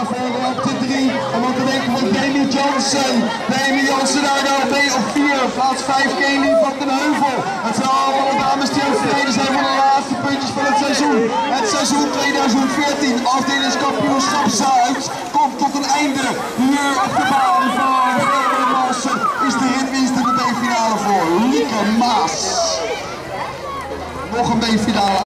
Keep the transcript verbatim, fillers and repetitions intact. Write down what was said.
naar voren op de drie. En wat te denken van Demi Johnson. Demi Johnson daar nou op op vier. Plaats vijf Kelly van den Heuvel. Het zijn allemaal de dames die aan het verleden zijn voor de laatste puntjes van het seizoen. Het seizoen tweeduizend veertien afdelingskampioenschap Zuid komt tot een einde. Hier op de baan van Geldermalsen is de ritwinst in de B-finale voor Lieke Maas. Nog een B-finale.